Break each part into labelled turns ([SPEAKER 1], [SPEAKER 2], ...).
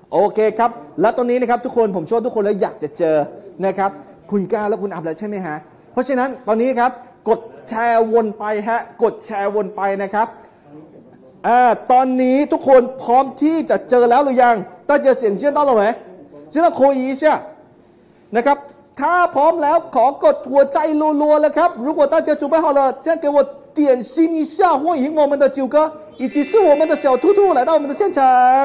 [SPEAKER 1] โอเคครับแล้วตอนนี้นะครับทุกคนผมเชื่อว่าทุกคนแล้วอยากจะเจอนะครับคุณก้าวและคุณอัพแล้วใช่ไหมฮะเพราะฉะนั้นตอนนี้ครับกดแชร์วนไปฮะกดแชร์วนไปนะครับตอนนี้ทุกคนพร้อมที่จะเจอแล้วหรือยัง大家想见到了没现在可以一下นะครับถ้าพร้อมแล้วขอกดหัวใจรัวๆเลยครับ如果大家准备好了现在给我点心一下欢迎我们的九哥以及是我们的小兔兔来到我们的现场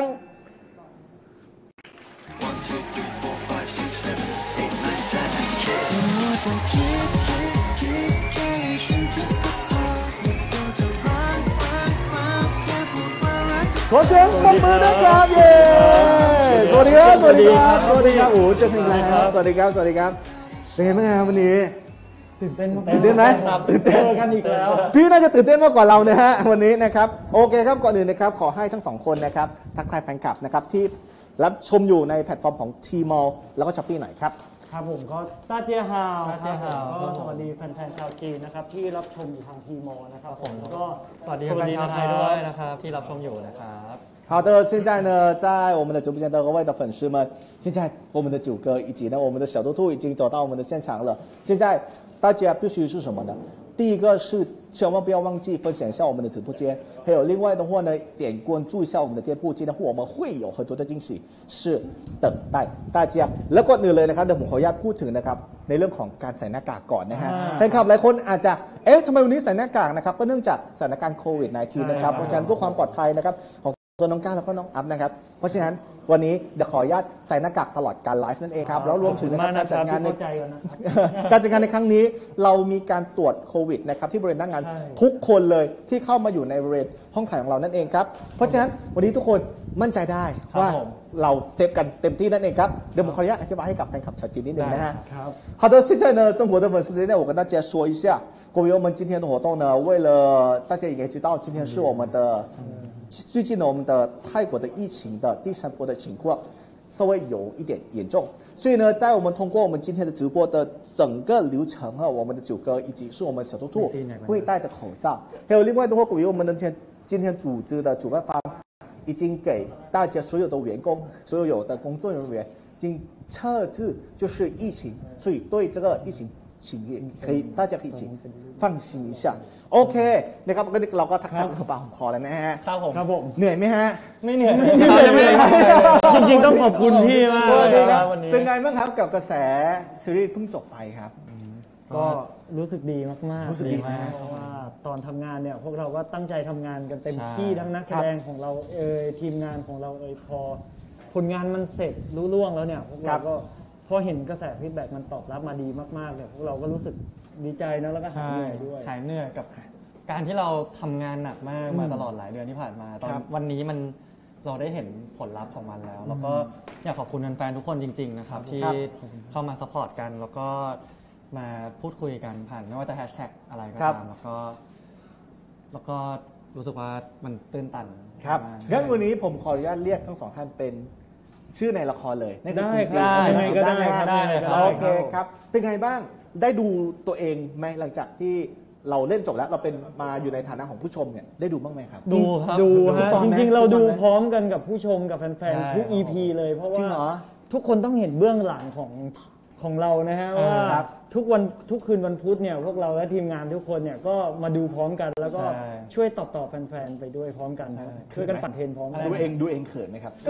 [SPEAKER 1] ขอเสียงปรบมือด้วยครับเย้สวัสดีครับสวัสดีครับสวัสดีครับโอ้เจอกันอีกแล้วสวัสดีครับสวัสดีครับเป็นไงบ้างครับวันนี้
[SPEAKER 2] ตื่นเต้นมาก
[SPEAKER 1] ตื่นเต้นไหมตื่นเต้น
[SPEAKER 2] กันอีกแล้ว
[SPEAKER 1] พี่น่าจะตื่นเต้นมากกว่าเรานะฮะวันนี้นะครับโอเคครับก่อนอื่นนะครับขอให้ทั้งสองคนนะครับทักทายแฟนคลับนะครับที่รับชมอยู่ในแพลตฟอร์มของ Tmall แล้วก็ Shopee หน่อยครับ
[SPEAKER 2] ครับผมก็ต้าเจียฮาวครับก็สวัสดีแฟนๆชาวจีนนะครับที่รับชมอยู่ทาง Tmall นะครับผมก็
[SPEAKER 3] สวัสดีแฟนชาวไทยด้วยนะครับที่รับชมอยู่นะครับ
[SPEAKER 1] 好的，现在呢，在我们的直播间的各位的粉丝们，现在我们的九哥以及呢我们的小兔兔已经走到我们的现场了。现在大家必须是什么呢？第一个是千万不要忘记分享一下我们的直播间，还有另外的话呢，点关注一下我们的店铺，今天我们会有很多的惊喜是等待大家。แล้วก่อนอื่นเลยนะครับเดี๋ยวผมขออนุญาตพูดถึงนะครับในเรื่องของการใส่หน้ากากก่อนนะฮะแฟนคลับหลายคนอาจจะทำไมวันนี้ใส่หน้ากากนะครับก็เนื่องจากสถานการณ์โควิด -19 นะครับเพราะฉะนั้นเพื่อความปลอดภัยนะครับตัวน้องก้าวแล้วก็น้องอัพนะครับเพราะฉะนั้นวันนี้เดี๋ยวขออนุญาตใส่หน้ากากตลอดการไลฟ์นั่นเองครับแล้วรวมถึงนะครับการจัดงานในครั้งนี้เรามีการตรวจโควิดนะครับที่บริเวณหน้างานทุกคนเลยที่เข้ามาอยู่ในบริเวณห้องขายของเรานั่นเองครับเพราะฉะนั้นวันนี้ทุกคนมั่นใจได้ว่าเราเซฟกันเต็มที่นั่นเองครับเดี๋ยวผมขออนุญาตอธิบายให้กับแฟนคลับชาวจีนนิดนึงนะฮะ好的现在呢中国的粉丝今天我跟大家说一下关于我们今天的活动呢为了大家也知道今天是我们的最近呢，我们的泰国的疫情的第3波的情况稍微有一点严重，所以呢，在我们通过我们今天的直播的整个流程哈，我们的九哥以及是我们小兔兔会戴的口罩，还有另外的话，关于我们的今天组织的主办方已经给大家所有的员工、所有的工作人员已经测试就是疫情，所以对这个疫情大家可以放心一下โอเคนะครับก็เราก็ทักทายเป็นกระเป๋าของคอแล้วนะฮะ
[SPEAKER 2] ครับผม
[SPEAKER 1] เหนื่อยไหมฮะ
[SPEAKER 2] ไม่เหนื่อยจริงๆต้องขอบคุณพี่มาก
[SPEAKER 1] เลยครับวันนี้เป็นไงบ้างครับกับกระแสซีรีส์เพิ่งจบไปครับ
[SPEAKER 2] ก็รู้สึกดีมาก
[SPEAKER 1] รู้สึกดีมาก
[SPEAKER 2] เพราะว่าตอนทำงานเนี่ยพวกเราก็ตั้งใจทำงานกันเต็มที่ทั้งนักแสดงของเราทีมงานของเราพอผลงานมันเสร็จรุ่ล่วงแล้วเนี่ยพวกเราก็พอเห็นกระแสฟีดแบ็กมันตอบรับมาดีมากๆเนี่ยพวกเราก็รู้สึกดีใจนะแล้วก็หายเหนื่อยด้วย
[SPEAKER 3] หายเหนื่อยกับการที่เราทำงานหนักมากมาตลอดหลายเดือนที่ผ่านมาตอนวันนี้เราได้เห็นผลลัพธ์ของมันแล้วแล้วก็อยากขอบคุณแฟนๆทุกคนจริงๆนะครับที่เข้ามาซัพพอร์ตกันแล้วก็มาพูดคุยกันผ่านไม่ว่าจะแฮชแท็กอะไรก็ตามแล้วก็รู้สึกว่ามันตื้นตัน
[SPEAKER 1] ครับงั้นวันนี้ผมขออนุญาตเรียกทั้งสองท่านเป็นชื่อในละครเลย
[SPEAKER 2] นั่นคือคุณจีได้
[SPEAKER 1] โอเคครับเป็นไงบ้างได้ดูตัวเองไหมหลังจากที่เราเล่นจบแล้วเราเป็นมาอยู่ในฐานะของผู้ชมเนี่ยได้ดูบ้างไหมครับ
[SPEAKER 2] ดูครับดูฮะจริงๆเราดูพร้อมกันกับผู้ชมกับแฟนๆทุก EP เลยเพราะว่าทุกคนต้องเห็นเบื้องหลังของเรานะฮะว่าทุกคืนวันพุธเนี่ยพวกเราและทีมงานทุกคนเนี่ยก็มาดูพร้อมกันแล้วก็ช่วยตอบแฟนๆไปด้วยพร้อมกันช่วยกันปั่นเทรนพร้อมกัน
[SPEAKER 1] ดูเองเขินไหมครับ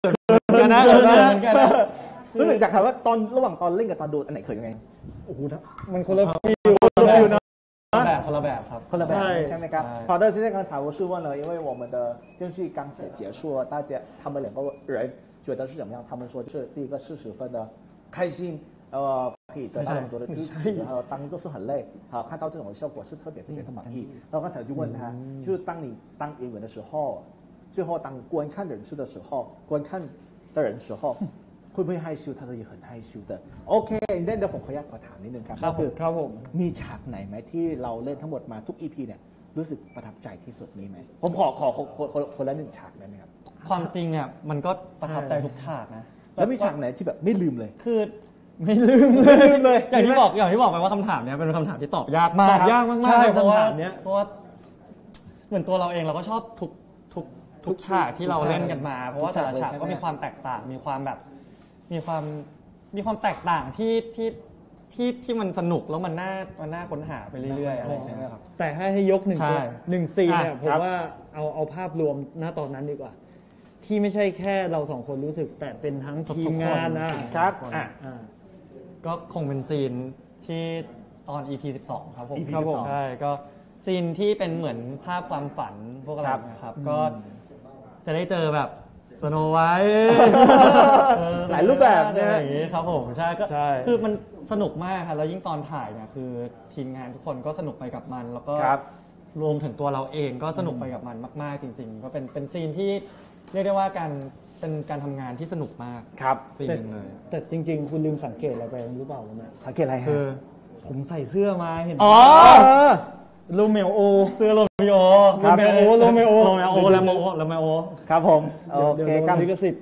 [SPEAKER 2] รู้
[SPEAKER 1] สึกอยากถามว่าตอนระหว่างตอนเล่นกับตอนดูอันไหนเขินยังไง
[SPEAKER 2] โอ้โหมันคนละฟิล
[SPEAKER 3] นะคนละแบบครับ
[SPEAKER 1] คนละแบบใช่ไหมครับ好的现在刚才我是问了因为我们的电视剧刚结束了大家他们2个人觉得是怎么样他们说就是第一个是十分的开心可以得到很多的支持然后当做是很累好看到这种效果是特别的满意然后刚才就问他就是当你当演员的时候最后当观看人士的时候观看的人时候会不会害羞他说也很害羞的โอเคเดี๋ยวผมขออนุญาตขอถามนิดนึงครับ
[SPEAKER 2] ก็คือ
[SPEAKER 1] มีฉากไหนไหมที่เราเล่นทั้งหมดมาทุก EP เนี่ยรู้สึกประทับใจที่สุดมีไหมผมขอคนละ1ฉากได้ไหมครับ
[SPEAKER 3] ความจริงอ่ะมันก็ประทับใจทุกฉากนะ
[SPEAKER 1] แล้วมีฉากไหนที่แบบไม่ลืมเลย
[SPEAKER 3] คือไม่ลืมเลยอย่างที่บอกไปว่าคำถามเนี้ยเป็นคำถามที่ตอบยากมาก
[SPEAKER 2] ใช่เพราะว่า
[SPEAKER 3] เหมือนตัวเราเองเราก็ชอบทุทุกฉากที่เราเล่นกันมาเพราะว่าแต่ละฉากก็มีความแตกต่างมีความแบบมีความแตกต่างที่มันสนุกแล้วมันน่าค้นหาไปเรื่อยๆอะไรใช่ไหมครับ
[SPEAKER 2] แต่ให้ยกหนึ่งซีนเนี่ยผมว่าเอาภาพรวมณตอนนั้นดีกว่าที่ไม่ใช่แค่เราสองคนรู้สึกแต่เป็นทั้งทีมงาน
[SPEAKER 1] ครับ
[SPEAKER 3] ก็คงเป็นซีนที่ตอน EP 12ครับผม
[SPEAKER 1] EP
[SPEAKER 3] ใช่ก็ซีนที่เป็นเหมือนภาพความฝันพวกเรานะครับก็จะได้เจอแบบสโนไวท์
[SPEAKER 1] หลายรูปแบบเนี่ย
[SPEAKER 3] อย่างนี้ครับผมใช่ก็คือมันสนุกมากครับแล้วยิ่งตอนถ่ายเนี่ยคือทีมงานทุกคนก็สนุกไปกับมันแล้วก็รวมถึงตัวเราเองก็สนุกไปกับมันมากๆจริงๆก็เป็นซีนที่เรียกได้ว่าเป็นการทำงานที่สนุกมาก
[SPEAKER 1] ครับ
[SPEAKER 3] ซีนนึงเลย
[SPEAKER 2] แต่จริงๆคุณลืมสังเกตอะไรไปหรือเปล่าเนี่ย
[SPEAKER 1] สังเกตอะไรฮะ
[SPEAKER 2] ผมใส่เสื้อมาเห็นโรเมโอ
[SPEAKER 3] เสื้อโรเมโอ
[SPEAKER 2] โรเมโอ
[SPEAKER 1] ครับผมโอเคครับ
[SPEAKER 2] ลิขสิทธิ์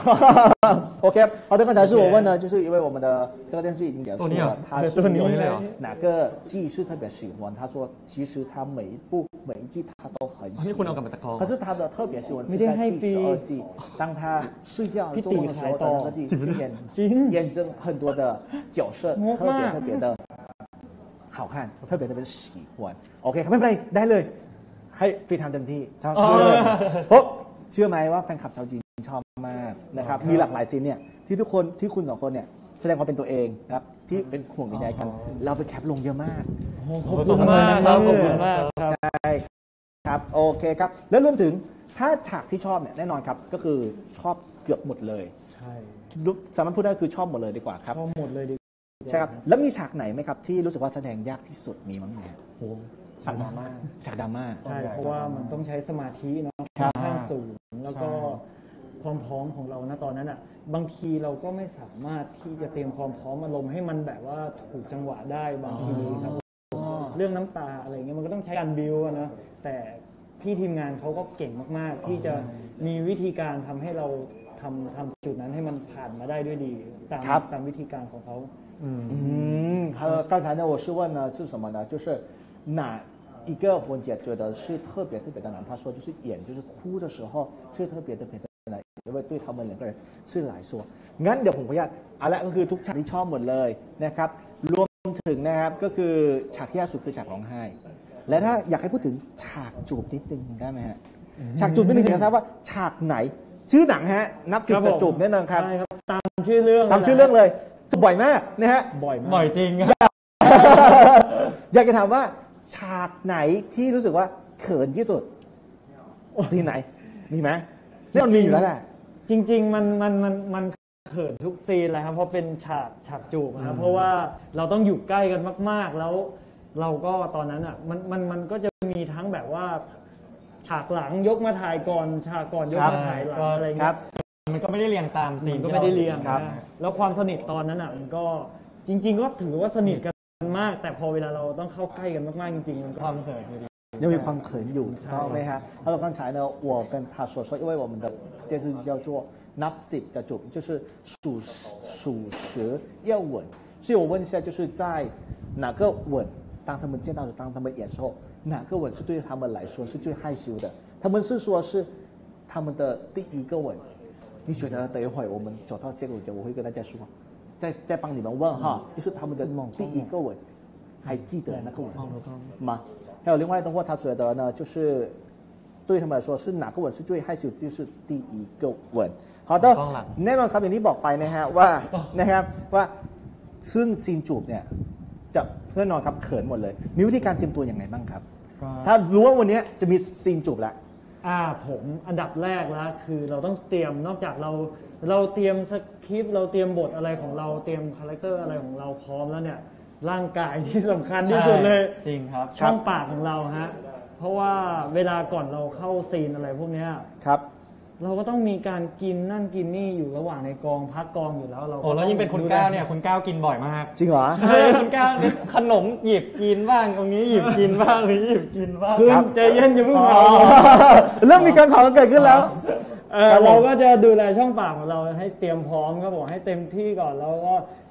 [SPEAKER 1] OK， 好的，刚才是我问呢，就是因为我们的这个电视已经结束了，他是哪个季是特别喜欢？他说其实他每一季他都很喜欢，可是他的特别喜欢是在第12季，当他睡觉做梦的时候的那个季，演真很多的角色，特别的好看，特别喜欢。OK， ไม่เป็นไรได้เลยให้ฟีทำเต็มที่ชอบเลยเพราะเชื่อไหมว่าแฟนคลับชาวจีนชอบมากนะครับมีหลากหลายซีนเนี่ยที่ทุกคนที่คุณสองคนเนี่ยแสดงความเป็นตัวเองครับที่เป็นห่วงใยกันเราไปแคปลงเยอะมาก
[SPEAKER 2] ขอบคุณมากครับขอบคุณมาก
[SPEAKER 1] ใช่ครับโอเคครับแล้วรวมถึงถ้าฉากที่ชอบเนี่ยแน่นอนครับก็คือชอบเกือบหมดเลย
[SPEAKER 2] ใช่
[SPEAKER 1] สามารถพูดได้คือชอบหมดเลยดีกว่าครับ
[SPEAKER 2] ชอบหมดเลยดี
[SPEAKER 1] ใช่ครับแล้วมีฉากไหนไหมครับที่รู้สึกว่าแสดงยากที่สุดมีมั้งไหม
[SPEAKER 3] โอ้ฉากดราม่า
[SPEAKER 2] ใช่เพราะว่ามันต้องใช้สมาธิเนาะค่อนข้างสูงแล้วก็ความพร้อมของเราณตอนนั้นอ่ะบางทีเราก็ไม่สามารถที่จะเตรียมความพร้อมอารมณ์ให้มันแบบว่าถูกจังหวะได้บางทีครับเรื่องน้ำตาอะไรเงี้ยมันก็ต้องใช้การบิวนะแต่พี่ทีมงานเขาก็เก่งมากๆที่จะมีวิธีการทำให้เราทำจุดนั้นให้มันผ่านมาได้ด้วยดีตามวิธีการของเขา
[SPEAKER 1] 刚才呢我是问呢是什么呢就是哪一个环节觉得是特别的难他说就是演就是哭的时候是特别的难因为对他们两个人是来说งั้นเดี๋ยวผมขออนุญาตเอาละก็คือทุกฉากที่ชอบหมดเลยนะครับรวมถึงนะครับก็คือฉากที่ยากสุดคือฉากร้องไห้และถ้าอยากให้พูดถึงฉากจูบนิดนึงได้ไหมฮะฉากจูบนิดนึงอยากทราบว่าฉากไหนชื่อหนังฮะนับสิบจะจูบแน่นอนครับ
[SPEAKER 2] ใช่ครับตามชื่อเรื่อง
[SPEAKER 1] เลยจูบบ่อยมากนะฮะ
[SPEAKER 2] บ่อยจริง
[SPEAKER 1] อยากจะถามว่าฉากไหนที่รู้สึกว่าเขินที่สุดซีนไหนมีไหมแน่นอนมีอยู่แล้วแหละ
[SPEAKER 2] จริงๆมันเขินทุกซีนเลยครับเพราะเป็นฉากจูบนะครับเพราะว่าเราต้องอยู่ใกล้กันมากๆแล้วเราก็ตอนนั้นอ่ะมันก็จะมีทั้งแบบว่าฉากหลังยกมาถ่ายก่อนฉากก่อนยกมาถ่ายหลังอะไรเงี้ย
[SPEAKER 3] มันก็ไม่ได้เรียงตามซีน
[SPEAKER 2] ก็ไม่ได้เรียงแล้วความสนิทตอนนั้นอ่ะมันก็จริงๆก็ถือว่าสนิทกันมากแต่พอเวลาเราต้องเข้าใกล้กันมากๆจริงๆมัน
[SPEAKER 3] ความเขินอยู่ดี
[SPEAKER 1] ยังมีความเขินอยู่ถูกต้องไหมฮะแล้ว刚才呢我跟他说因为我们的电视剧叫做นับสิบจะจูบ就是数十要吻所以我问一下就是在哪个吻当他们见到的当他们演的时候哪个吻是对他们来说是最害羞的他们是说是他们的第一个吻你觉得等一会我们走到下个环节我会跟大家说再帮你们问哈就是他们的第一个吻还记得那个吻吗还有另外的话他觉得呢就是对他们来说是哪个吻是最害羞就是第一个吻好的แน่นอนครับอย่างที่บอกไปนะฮะว่านะครับว่าซึ่งซีนจูบเนี่ยจะแน่นอนครับเขินหมดเลยมีวิธีการเตรียมตัวอย่างไรบ้างครับถ้ารู้ว่าวันนี้จะมีซีนจูบแล้ว
[SPEAKER 2] ผมอันดับแรกแล้วคือเราต้องเตรียมนอกจากเราเตรียมสคริปต์เราเตรียมบทอะไรของเราเตรียมคาแรคเตอร์อะไรของเราพร้อมแล้วเนี่ยร่างกายที่สำคัญที่สุดเลย
[SPEAKER 3] จริงครับ
[SPEAKER 2] ช่องปากของเราฮะเพราะว่าเวลาก่อนเราเข้าซีนอะไรพวกนี้
[SPEAKER 1] ครับ
[SPEAKER 2] เราก็ต้องมีการกินนั่นกินนี่อยู่ระหว่างในกองพักกองอยู่แล้วเรา
[SPEAKER 3] แล้วยิ่งเป็นคุณก้าวเนี่ยคุณก้าวกินบ่อยมาก
[SPEAKER 1] จริงเหรอ
[SPEAKER 3] คุณก้าวขนมหยิบกินบ้างตรงนี้หยิบกินบ้างหรือหยิบกินบ้าง
[SPEAKER 2] ใจเย็นอย่าเพิ่งเผา
[SPEAKER 1] เริ่มมีการเผาเกิดขึ้นแล้ว
[SPEAKER 2] เราก็จะดูแลช่องปากของเราให้เตรียมพร้อมครับผมให้เต็มที่ก่อนแล้วก็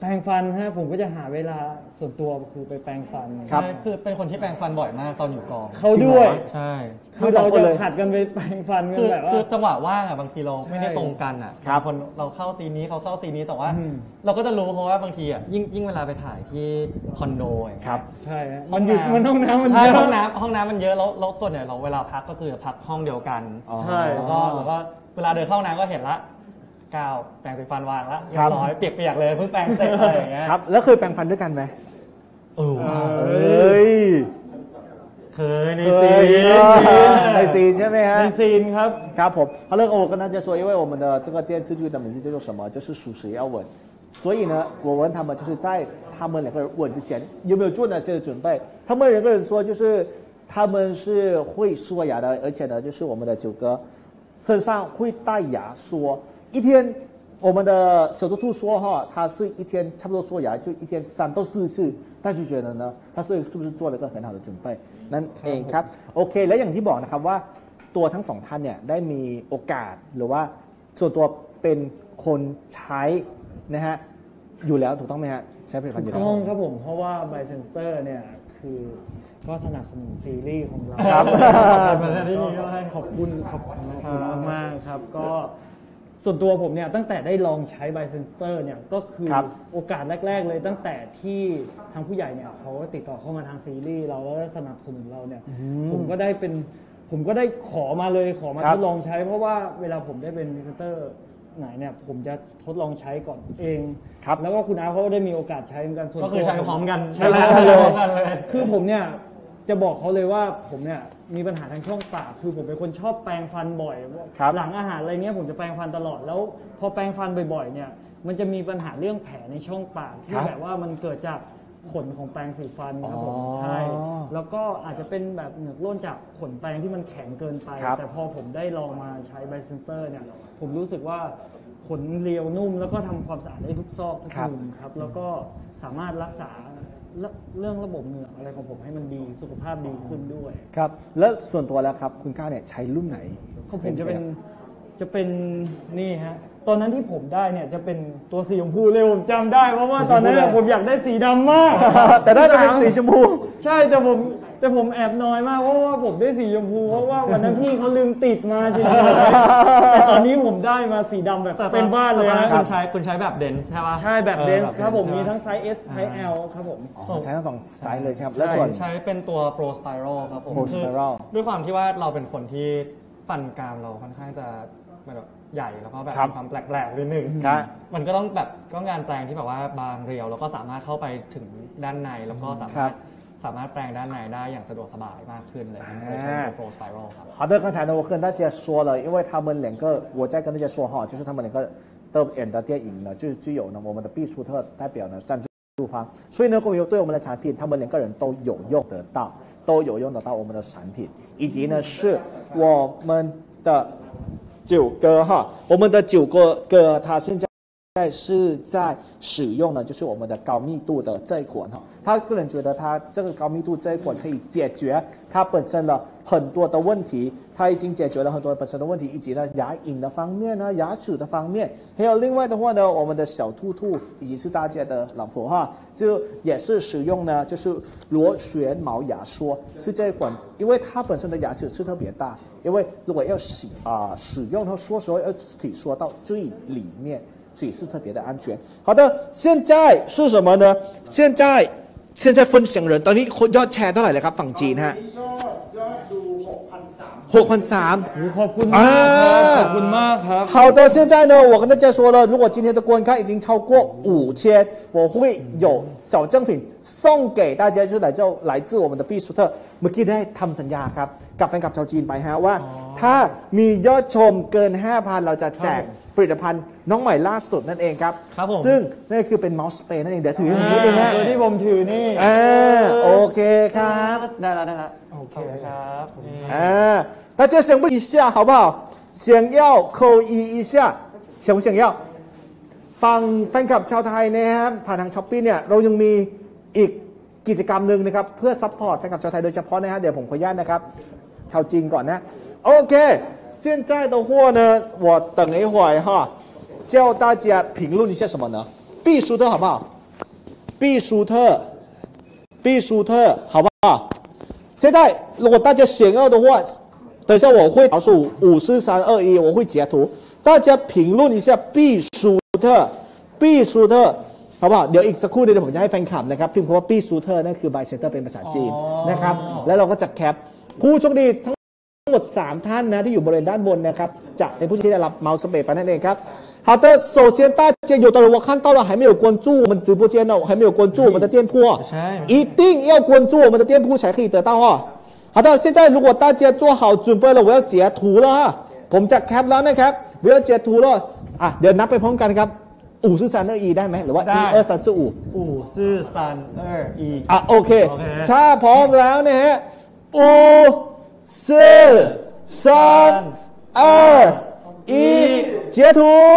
[SPEAKER 2] แปรงฟันฮะผมก็จะหาเวลาส่วนตัวคือไปแปรงฟัน
[SPEAKER 1] ครับ
[SPEAKER 3] คือเป็นคนที่แปรงฟันบ่อยมากตอนอยู่กอง
[SPEAKER 2] เขาด้วย
[SPEAKER 3] ใช่
[SPEAKER 2] คือเราจะผัดกันไปแปรงฟันกันแบบ
[SPEAKER 3] คือ
[SPEAKER 2] ว่า
[SPEAKER 3] จังหวะว่างอ่ะบางทีเราไม่ได้ตรงกันอ่ะ
[SPEAKER 1] ครับ
[SPEAKER 3] คนเราเข้าซีนนี้เขาเข้าซีนนี้แต่ว่า
[SPEAKER 2] อืม
[SPEAKER 3] เราก็จะรู้เพราะว่าบางทีอ่ะยิ่งเวลาไปถ่ายที่คอนโดอย่างเงี้ย
[SPEAKER 1] ครับ
[SPEAKER 2] ใช่ฮะ
[SPEAKER 3] ห้
[SPEAKER 2] มั
[SPEAKER 3] อน ง
[SPEAKER 2] อยู่
[SPEAKER 3] น้ำ
[SPEAKER 2] มันห้องน้ำมัน
[SPEAKER 3] ใช่
[SPEAKER 2] เยอะ
[SPEAKER 3] ห้องน้ำมันเยอะแล้วส่วนใหญ่เราเวลาพักก็คือพักห้องเดียวกัน
[SPEAKER 1] อ๋อ
[SPEAKER 2] ใช่
[SPEAKER 3] แล้วก็เวลาเดินเข้าห้องน้ำก็เห็นละก้าวแปรงสีฟันวางละเรี
[SPEAKER 1] ครั
[SPEAKER 3] ย
[SPEAKER 1] บ
[SPEAKER 3] บร้อยเปียกๆเลยเพิ่งแปรงเสร็จอะไรอย่างเงี้ย
[SPEAKER 1] ครับแล้วเคยแปรงฟันด้วยกันไหม
[SPEAKER 3] เออ
[SPEAKER 1] เอ้ย
[SPEAKER 3] เคยใน
[SPEAKER 1] เค
[SPEAKER 3] ซี
[SPEAKER 1] ย
[SPEAKER 3] น
[SPEAKER 1] ในซีนใช่ไหมฮะ
[SPEAKER 2] ในซีนครับ
[SPEAKER 1] ครับผม好了，我跟大家说，因为我们的这个电视剧的名字叫做什么？就是属谁要吻。所以呢，我问他们，就是在他们两个人吻之前，有没有做哪些准备？他们两个人说，就是他们是会刷牙的，而且呢，就是我们的九哥身上会带牙刷。一天，我们的小兔兔说哈，他是一天差不多刷牙就一天3到4次。大家觉得呢？他是不是做了一个很好的准备？นั่นเองครับโอเคแล้วอย่างที่บอกนะครับว่าตัวทั้งสองท่านเนี่ยได้มีโอกาสหรือว่าส่วนตัวเป็นคนใช้นะฮะอยู่แล้วถูกต้องไหมฮะใช้ผลิตภัณฑ์อยู่แล้ว
[SPEAKER 2] ต้องครับผมเพราะว่าไบเซนเตอร์เนี่ยคือก็สนับสนุนซีรีส์ของเรา
[SPEAKER 1] ครับ
[SPEAKER 2] ขอบคุณมากๆครับก็ส่วนตัวผมเนี่ยตั้งแต่ได้ลองใช้ไบเซนเตอร์เนี่ยก็คือ
[SPEAKER 1] ครับ
[SPEAKER 2] โอกาสแรกๆเลยตั้งแต่ที่ทางผู้ใหญ่เนี่ยเขาติดต่อเข้ามาทางซีรีส์เราแล้วก็สนับสนุนเราเนี่ยผมก็ได้ขอมา
[SPEAKER 1] ครับ
[SPEAKER 2] ทดลองใช้ เพราะว่าเวลาผมได้เป็นพรีเซนเตอร์ไหนเนี่ยผมจะทดลองใช้ก่อนเอง
[SPEAKER 1] ครับ
[SPEAKER 2] แล้วก็คุณอาเขาได้มีโอกาสใช้เหมือนกันส่วน
[SPEAKER 3] ก็
[SPEAKER 2] ตัว
[SPEAKER 3] คือใช้พร้อมกัน
[SPEAKER 2] ใช่แล้ว
[SPEAKER 3] ใช้พร้อมกันเลย
[SPEAKER 2] คือผมเนี่ยจะบอกเขาเลยว่าผมเนี่ยมีปัญหาทางช่องปากคือผมเป็นคนชอบแปรงฟันบ่อย
[SPEAKER 1] ครับ
[SPEAKER 2] หลังอาหารอะไรเนี้ยผมจะแปรงฟันตลอดแล้วพอแปรงฟันบ่อยๆเนี่ยมันจะมีปัญหาเรื่องแผลในช่องปากที่แบบว่ามันเกิดจากขนของแปรงสีฟันครับผมใช่แล้วก็อาจจะเป็นแบบเหงือกร่นจากขนแปรงที่มันแข็งเกินไป
[SPEAKER 1] ครับ
[SPEAKER 2] แต่พอผมได้ลองมาใช้ไบเซนเตอร์เนี่ยผมรู้สึกว่าขนเรียวนุ่ม แล้วก็ทำความสะอาดได้ทุกซอกทุกมุมครับแล้วก็สามารถรักษาเรื่องระบบเหงือกอะไรของผมให้มันดีสุขภาพดีขึ้นด้วย
[SPEAKER 1] ครับแล้วส่วนตัวแล้วครับคุณก้าวเนี่ยใช้รุ่นไหน
[SPEAKER 2] ของผมจะเป็นนี่ฮะตอนนั้นที่ผมได้เนี่ยจะเป็นตัวสีชมพูเลยผมจำได้เพราะว่าตอนนั้นเนี่ยผมอยากได้สีดำมาก
[SPEAKER 1] แต่ได้เป็นสีชมพู
[SPEAKER 2] ใช่แต่ผมแอบน้อยมากเพราะว่าผมได้สีชมพูเพราะว่าวันนั้นพี่เขาลืมติดมาใช่ไหมแต่ตอนนี้ผมได้มาสีดำแบบเป็นบ้านเลยนะ
[SPEAKER 3] คุณใช้แบบเดนส์ใช่ป่ะ
[SPEAKER 2] ใช่แบบเดนส์ครับผมมี
[SPEAKER 3] ใช่ปะ
[SPEAKER 2] ทั้งไซส์ S ไซส์ L ครับผม
[SPEAKER 1] ใช้ทั้งสองไซส์เลยใช่ครับแล้วส่วน
[SPEAKER 3] ใช้เป็นตัว Pro Spiral ครับผม
[SPEAKER 1] Pro
[SPEAKER 3] คือ
[SPEAKER 1] Spiral
[SPEAKER 3] ด้วยความที่ว่าเราเป็นคนที่ฟันกรามเราค่อนข้างจะแบบใหญ่แล้วก็แบบ
[SPEAKER 1] ครับ
[SPEAKER 3] มีความแปลกๆนิดนึง
[SPEAKER 1] ครับ
[SPEAKER 3] มันก็ต้องงานแปลงที่แบบว่าบางเรียวแล้วก็สามารถเข้าไปถึงด้านในแล้วก็สามารถแปลงด้านในได้อย่างสะดวกสบายมากขึ้นเลยเลยใช้ตัว Pro Spiral ครับ
[SPEAKER 1] 好的，刚才呢，我跟大家说了，因为他们两个，我再跟大家说哈，就是他们两个的演的电影呢，就是具有呢我们的毕舒特代表呢赞助方，所以呢，对我们的产品，他们两个人都有用得到，都有用得到我们的产品，以及呢是我们的九哥哈，我们的九哥他现在是在使用呢，就是我们的高密度的这一款哈，他个人觉得他这个高密度这一款可以解决他本身的很多的问题，他已经解决了很多本身的问题，以及呢牙龈的方面呢，牙齿的方面，还有另外的话呢，我们的小兔兔以及是大家的老婆哈，就也是使用呢，就是螺旋毛牙刷是这一款，因为它本身的牙齿是特别大，因为如果要使用它说时候要可以说到最里面。所以是特别的安全。好的，现在是什么呢？现在分享人ตอนนี้ยอดแชร์เท่าไหร่เลยครับฝั่งจีนฮะ6,300
[SPEAKER 2] ขอบคุณมากขอบคุณมากครับ
[SPEAKER 1] 好的，现在呢，我跟大家说了，如果今天的观看已经超过5000，我会有小赠品送给大家，就是来自我们的毕舒特。เมื่อกี้ได้ทำสัญญาครับกับแฟนคลับชาวจีนไปฮะว่าถ้ามียอดชมเกิน 5,000 เราจะแจกผลิตภัณฑ์น้องใหม่ล่าสุดนั่นเองครับ
[SPEAKER 3] ครับผม
[SPEAKER 1] ซึ่งนั่นคือเป็นเมาส์สเปรย์นั่นเองเดี๋ยวถือให้ผมนิดนึงฮะ
[SPEAKER 2] ตัวที่ผมถือนี่
[SPEAKER 1] โอเคครับ
[SPEAKER 3] ได้แล้วโอเคครับนี่
[SPEAKER 1] 大家想不一下好不好？想要扣一下，想不想要？ฟังแฟนคลับชาวไทยนะครับผ่านทางช้อปปี้เนี่ยเรายังมีอีกกิจกรรมหนึ่งนะครับเพื่อซัพพอร์ตแฟนคลับชาวไทยโดยเฉพาะนะฮะเดี๋ยวผมขออนุญาตนะครับชาวจีนก่อนนะOK现在的话呢我等一会儿哈叫大家评论一下什么呢毕舒特好不好必舒特，必舒特，好不好？现在如果大家想要的话，等一下我会倒数5、4、3、2、1，我会截图，大家评论一下必舒特，必舒特。好不好เดี๋ยวอีกสักครู่เดี๋ยวผมจะให้แฟนคลับนะครับพิมพ์คำว่าปี้ซูเทอร์นั่นคือบายเซนเตอร์เป็นภาษาจีนนะครับแล้วเราก็จะแคปผู้โชคดีทั้งหมด3ท่านนะที่อยู่บริเวณด้านบนนะครับจะเป็นผู้ที่ได้รับเมาส์สเปรย์ไปนั่นเองครับ好的首先大家有的人我看到了还没有关注我们直播间呢还没有关注我们的店铺一定要关注我们的店铺才可以得到哈好的现在如果大家做好准备了我要截图了哈ผมจะแคปแล้วนะครับ我要截图了อ่ะเดี๋ยวนับไปพร้อมกันครับ5 4 3 2 1ได้ไหมหรือว่า1 2 3 4 5
[SPEAKER 3] 5 4 3 2 1
[SPEAKER 1] อ่ะโอเคถ้าพร้อมแล้วนะฮะ5 4 3 2 1截图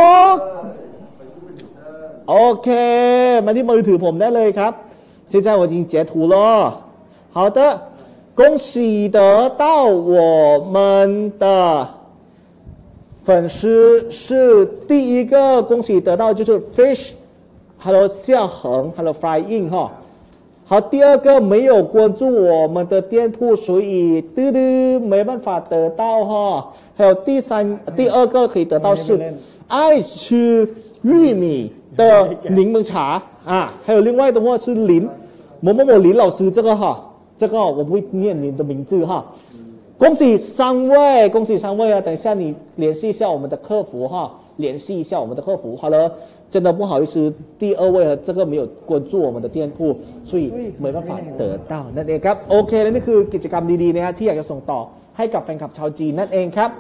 [SPEAKER 1] โอเคมาที่มือถือผมได้เลยครับ现在我已经截图了好的恭喜得到我们的粉丝是第一个恭喜得到就是 Fish，Hello 夏恒 ，Hello Flying 哈。好，第二个没有关注我们的店铺，所以没办法得到哈。还有第二个可以得到是爱吃玉米的柠檬茶啊，还有另外的话是某某某林老师这个哈，这个我不会念你的名字哈。恭喜3位，恭喜3位啊！等一下你联系一下我们的客服哈，联系一下我们的客服。好了，真的不好意思，第2位这个没有关注我们的店铺，所以没办法得到นั่นเองครับโอเคและนี่คือกิจกรรมดีๆนะฮะที่อยากจะส่งต่อให้กับแฟนคลับชาวจีนนั่นเองครับ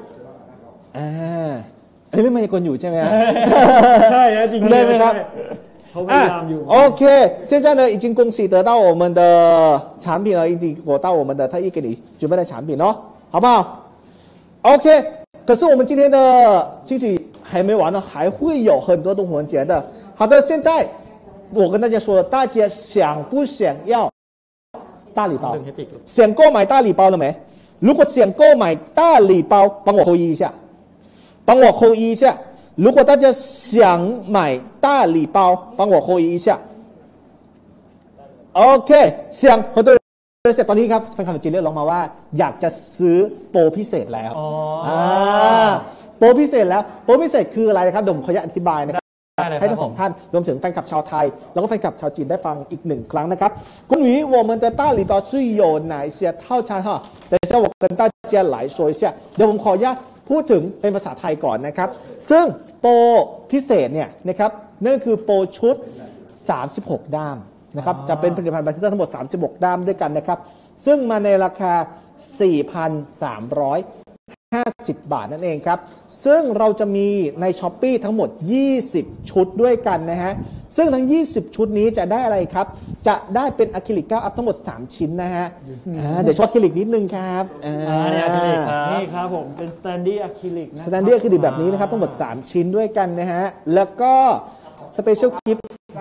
[SPEAKER 1] อันนี้เรื่องมายากลอยู่ใช่ไหมครับ
[SPEAKER 2] ใช่จริง
[SPEAKER 1] ได้ไหมครับOK，现在呢已经恭喜得到我们的产品了，已经获到我们的特意给你准备的产品哦，好不好 ？OK， 可是我们今天的惊喜还没完呢，还会有很多的环节的。好的，现在我跟大家说了，大家想不想要大礼包？想购买大礼包了没？如果想购买大礼包，帮我扣一下，帮我扣一下。如果大家想买大礼包帮我扣一下 โอเค想很多人ตอนนี้ครับแฟนคลับจีนเรียกร้องมาว่าอยากจะซื้อโปรพิเศษแล้วโปรพิเศษแล้วโปรพิเศษคืออะไรนะครับเดี๋ยวผมขออธิบายนะครับให้ทั้ง2ท่านรวมถึงแฟนคลับชาวไทยแล้วก็แฟนคลับชาวจีนได้ฟังอีก1ครั้งนะครับ关于我们的大礼包是有哪一些套餐哈等一下我跟大家来说一下เดี๋ยวผมขออนุญาตพูดถึงเป็นภาษาไทยก่อนนะครับซึ่งโปรพิเศษเนี่ยนะครับนั่นคือโปรชุด36ด้ามนะครับจะเป็นผลิตภัณฑ์บาซิเตอร์ทั้งหมด36ด้ามด้วยกันนะครับซึ่งมาในราคา 4,350 บาทนั่นเองครับซึ่งเราจะมีใน Shopee ทั้งหมด20ชุดด้วยกันนะฮะซึ่งทั้ง20ชุดนี้จะได้อะไรครับจะได้เป็นอะคริลิก9อัพทั้งหมด3ชิ้นนะฮะเดี๋ยวโชว์อะคริลิกนิดนึงครับ
[SPEAKER 2] นี่ครับผมเป็นสแตนดี้อะคริลิกนะ
[SPEAKER 1] สแตนดี้อะคริลิกแบบนี้นะครับทั้งหมด3ชิ้นด้วยกันนะฮะแล้วก็สเปเชียลกิฟต์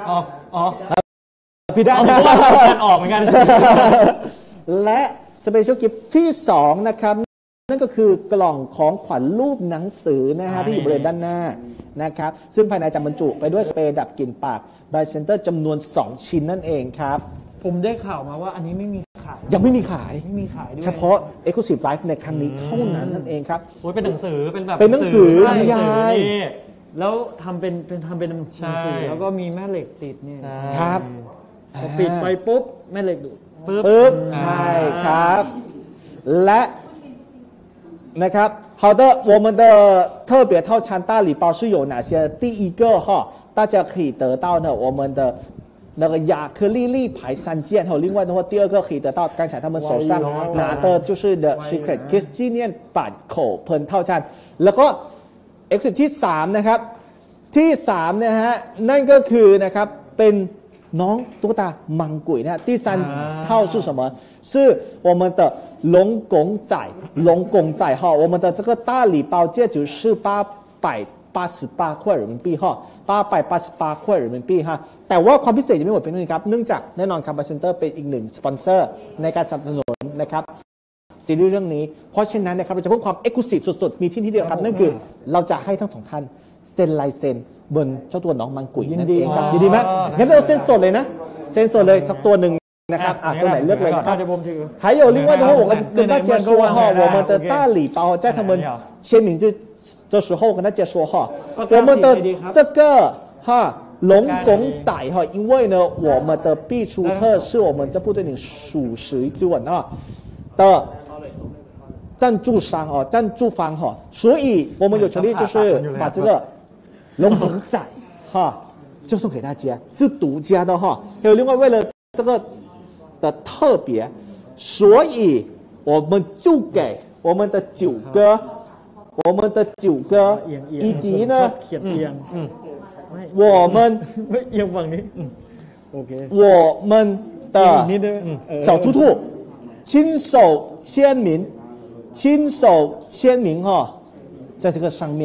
[SPEAKER 1] พี่ได้
[SPEAKER 3] ออกเหมือนกัน
[SPEAKER 1] และสเปเชียลกิฟต์ที่2นะครับนั่นก็คือกล่องของขวัญรูปหนังสือนะฮะที่อยู่บริเวณด้านหน้านะครับซึ่งภายในจะบรรจุไปด้วยสเปรย์ดับกลิ่นปากบายเซนเตอร์จำนวน2ชิ้นนั่นเองครับ
[SPEAKER 2] ผมได้ข่าวมาว่าอันนี้ไม่มีขาย
[SPEAKER 1] ยังไม่มีขาย
[SPEAKER 2] ด้วย
[SPEAKER 1] เฉพาะ Exclusive Live ในครั้งนี้เท่านั้นนั่นเองครับ
[SPEAKER 3] โอ้ยเป็นหนังสือเป็นแบบ
[SPEAKER 1] เป็นหนังสือนิยาย
[SPEAKER 2] แล้วทำเป็นหนังสือแล้วก็มีแม่เหล็กติดนี่
[SPEAKER 1] ครับ
[SPEAKER 2] พอปิดไปปุ๊บแม่เหล็กดูด
[SPEAKER 1] ปึ๊บใช่ครับและนะครับ好的我们的特别套餐大礼包是有哪些第一个哈大家可以得到呢我们的那个亚克力立牌3件还有另外的话第2个可以得到刚才他们手上拿的就是 The Secret Kiss 纪念版口喷套餐แล้วก็ Exclusive ที่3นะครับที่3นะฮะนั่นก็คือนะครับเป็นน้องตุ๊กตามังกุ๋ยนะ第3套是什么是我们的龙拱仔哈我们的这个大礼包戒指是888块人民币哈888块人民币哈แต่ว่าความพิเศษยังไม่หมดเพียงเท่านี้ครับเนื่องจากแน่นอนครับบาร์เซนเตอร์เป็นอีก1สปอนเซอร์ในการสนับสนุนนะครับซีรีส์เรื่องนี้เพราะฉะนั้นนะครับเราจะเพิ่มความเอ็กซ์คลูซีฟสุดๆมีที่เดียวครับนั่นคือเราจะให้ทั้ง2ท่านเซ็นลายเซ็นบนเจ้าตัวน้องมังกุ๋ยนั่นเองครับดีไหมงั้นเราเซ็นสดเลยนะเซ็นเซอร์เลยสักตัวหนึ่งนะครับตัวไหนเลือกเลยนะครับ还有另外的话我跟大家说哈我们的大礼包在他们签名的时候跟大家说哈我们的这个哈龙拱仔哈因为呢我们的必出特是我们这部电影属实之吻啊的赞助商哦赞助方哈所以我们有权利就是把这个龙拱仔哈就送给大家是独家的哈还有另外为了这个的特别所以我们就给我们的九哥以及呢我们的小兔兔亲手签名哈在这个上面